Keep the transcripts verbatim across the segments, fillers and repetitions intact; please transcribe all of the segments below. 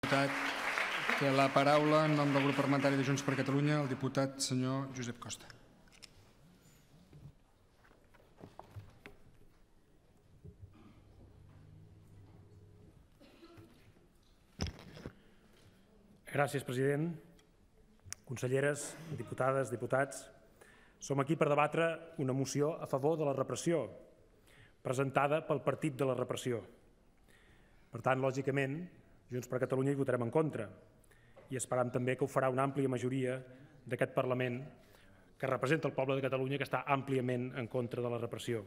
Té la paraula en nom del grup parlamentari de Junts per Catalunya el diputat senyor Josep Costa. Gràcies, president. Conselleres, diputades, diputats, som aquí per debatre una moció a favor de la repressió, presentada pel Partit de la Repressió. Per tant, lògicament, Junts per Catalunya hi votarem en contra i esperam també que ho farà una àmplia majoria d'aquest Parlament que representa el poble de Catalunya, que està àmpliament en contra de la repressió.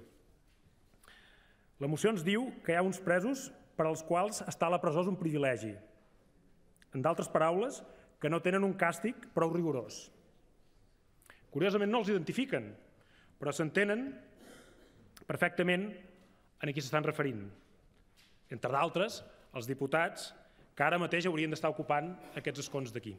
La moció ens diu que hi ha uns presos per als quals estar a la presó és un privilegi. En d'altres paraules, que no tenen un càstig prou rigorós. Curiosament no els identifiquen, però s'entenen perfectament a qui s'estan referint. Entre d'altres, els diputats que ara mateix haurien d'estar ocupant aquests escons d'aquí.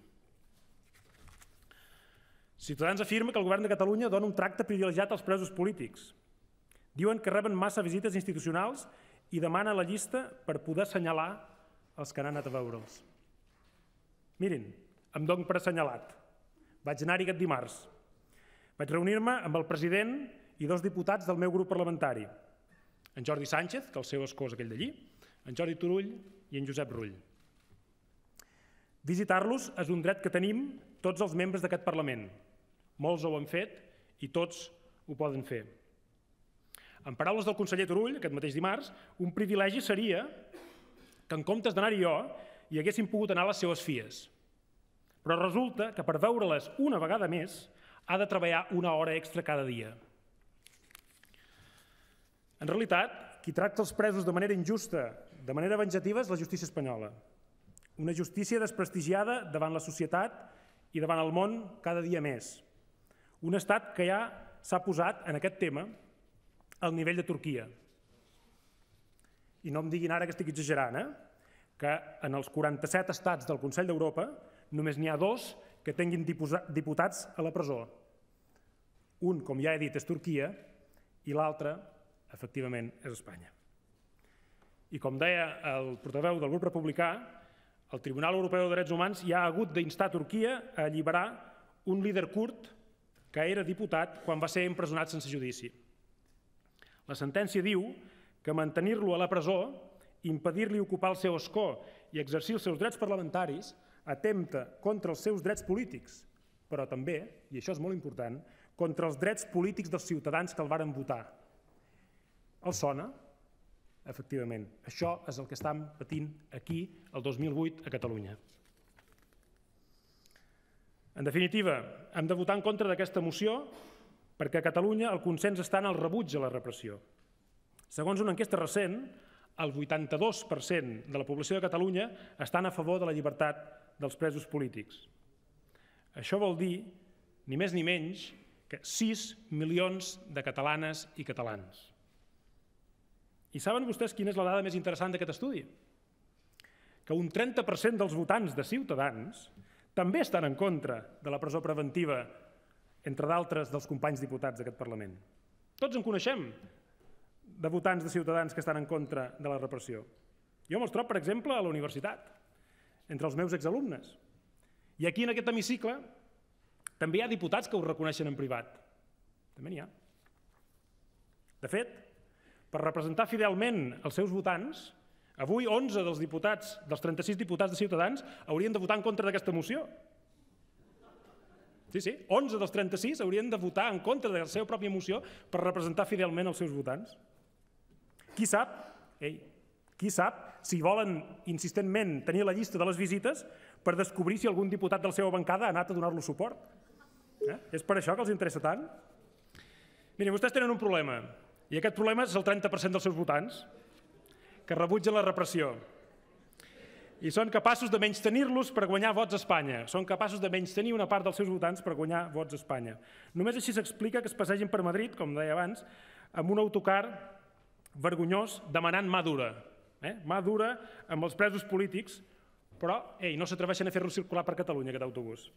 Ciutadans afirma que el govern de Catalunya dona un tracte privilegiat als presos polítics. Diuen que reben massa visites institucionals i demana la llista per poder assenyalar els que han anat a veure'ls. Mirin, em dono per assenyalat. Vaig anar-hi aquest dimarts. Vaig reunir-me amb el president i dos diputats del meu grup parlamentari, en Jordi Sánchez, que el seu escó és aquell d'allí, en Jordi Turull i en Josep Rull. Visitar-los és un dret que tenim tots els membres d'aquest Parlament. Molts ho han fet i tots ho poden fer. En paraules del conseller Turull, aquest mateix dimarts, un privilegi seria que en comptes d'anar-hi jo hi haguessin pogut anar a les seues filles. Però resulta que per veure-les una vegada més ha de treballar una hora extra cada dia. En realitat, qui tracta els presos de manera injusta, de manera venjativa, és la justícia espanyola. Una justícia desprestigiada davant la societat i davant el món cada dia més. Un estat que ja s'ha posat en aquest tema al nivell de Turquia. I no em diguin ara que estic exagerant, eh? que en els quaranta-set estats del Consell d'Europa només n'hi ha dos que tinguin diputats a la presó. Un, com ja he dit, és Turquia i l'altre, efectivament, és Espanya. I com deia el portaveu del grup republicà, el Tribunal Europeu de Drets Humans ja ha hagut d'instar Turquia a alliberar un líder kurd que era diputat quan va ser empresonat sense judici. La sentència diu que mantenir-lo a la presó, impedir-li ocupar el seu escó i exercir els seus drets parlamentaris atempta contra els seus drets polítics, però també, i això és molt important, contra els drets polítics dels ciutadans que el varen votar. Els sona? Efectivament, això és el que estem patint aquí el dos mil vuit a Catalunya. En definitiva, hem de votar en contra d'aquesta moció perquè a Catalunya el consens està en el rebuig a la repressió. Segons una enquesta recent, el vuitanta-dos per cent de la població de Catalunya estan a favor de la llibertat dels presos polítics. Això vol dir, ni més ni menys, que sis milions de catalanes i catalans. I saben vostès quina és la dada més interessant d'aquest estudi? Que un trenta per cent dels votants de Ciutadans també estan en contra de la presó preventiva, entre d'altres dels companys diputats d'aquest Parlament. Tots en coneixem de votants de Ciutadans que estan en contra de la repressió. Jo me'ls trobo, per exemple, a la universitat, entre els meus exalumnes. I aquí, en aquest hemicicle, també hi ha diputats que ho reconeixen en privat. També n'hi ha. De fet, per representar fidelment els seus votants, avui onze dels diputats, dels trenta-sis diputats de Ciutadans, haurien de votar en contra d'aquesta moció. Sí, sí, onze dels trenta-sis haurien de votar en contra de la seva pròpia moció per representar fidelment els seus votants. Qui sap, ei, qui sap si volen insistentment tenir la llista de les visites per descobrir si algun diputat de la seva bancada ha anat a donar-lo suport. Eh? És per això que els interessa tant? Miren, vostès tenen un problema. I aquest problema és el trenta per cent dels seus votants, que rebutgen la repressió. I són capaços de menys-tenir-los per guanyar vots a Espanya. Són capaços de menys-tenir una part dels seus votants per guanyar vots a Espanya. Només així s'explica que es passegin per Madrid, com deia abans, amb un autocar vergonyós demanant mà dura. Eh? Mà dura amb els presos polítics, però ei, no s'atreveixen a fer-lo circular per Catalunya, aquest autobús.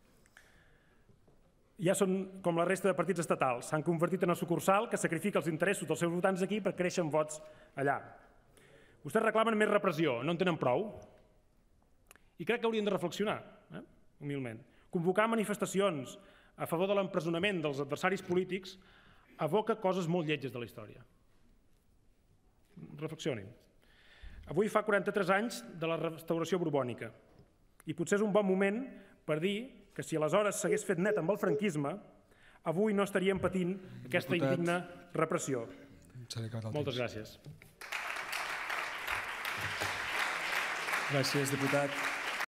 Ja són com la resta de partits estatals, s'han convertit en una sucursal que sacrifica els interessos dels seus votants aquí per créixer en vots allà. Vostès reclamen més repressió, no en tenen prou? I crec que hauríem de reflexionar, eh? humilment. Convocar manifestacions a favor de l'empresonament dels adversaris polítics evoca coses molt lletges de la història. Reflexionin. Avui fa quaranta-tres anys de la restauració borbònica i potser és un bon moment per dir que si aleshores s'hagués fet net amb el franquisme, avui no estaríem patint aquesta indigna repressió. Moltes gràcies. Gràcies, diputat.